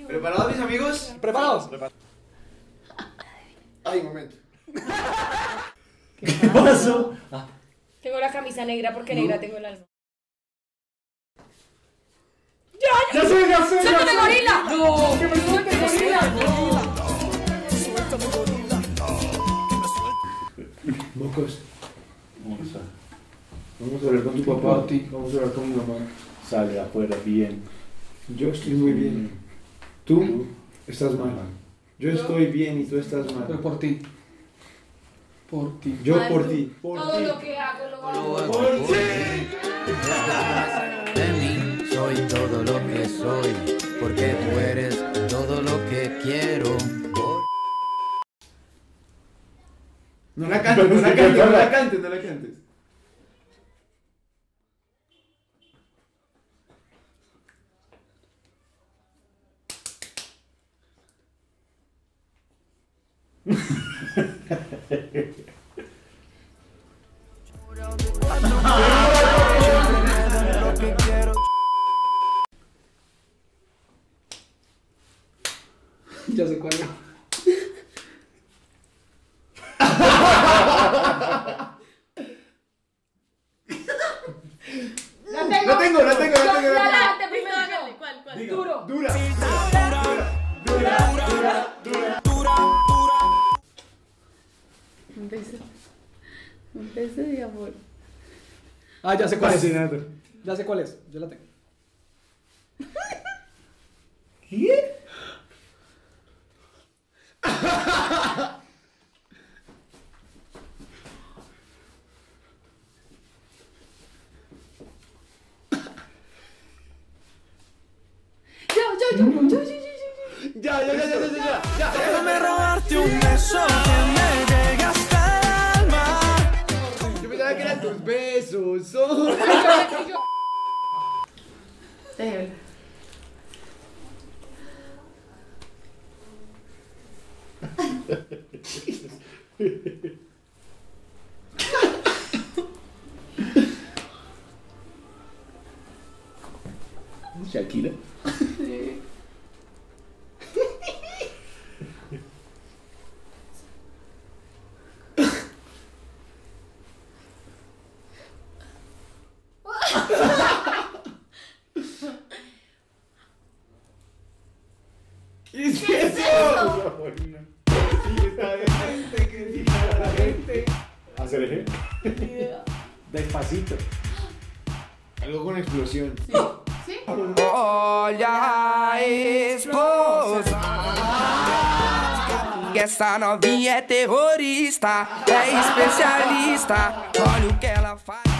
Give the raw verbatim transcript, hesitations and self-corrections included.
¿Preparados, mis amigos? ¿Preparados? Ay, un momento. ¿Qué pasó? Ah. Tengo la camisa negra porque No. negra tengo el alma. ¡Ya sé, ya sé! ¡Suéltame, gorila! ¡No! ¡Que me suelte, gorila! Mocos, Vamos a... vamos a hablar con tu papá. Por ti. Vamos a hablar con mi mamá. Sale afuera bien. Yo estoy muy bien. Tú estás mal. Yo estoy bien y tú estás Pero mal. por ti. Por ti. Yo Ay, por tú- ti. Por Todo ti. lo que hago lo hago. Por ti. De mí soy todo lo que soy, porque tú eres todo lo que quiero. Por- No la cantes, no la cantes, no la cantes, no la cantes. Ya sé cuál es. La tengo. La tengo, la tengo, la tengo, la La tengo. lante primero yo. ¿Cuál, cuál? Diga. Duro. Dura. Dura. Dura. Dura. Un beso. Un beso de amor. Ah, ya sé cuál es. Fascinante. Ya sé cuál es. Yo la tengo. ¿Qué? Yo, yo, yo, yo, yo, yo, yo. Ya, ya, ya, ya, ya, ya, ya. Déjame robarte un beso que me llegue hasta el alma. Yo pensaba que eran tus besos. Oh. Déjelo. Shakira. Sí. ¿Qué es eso? Sí, está decente, que sí, para la gente. Hacer eje. Despacito. Algo con explosión. ¿Sí? Olha a esposa, que essa novinha é terrorista, é especialista. Olha o que ela faz.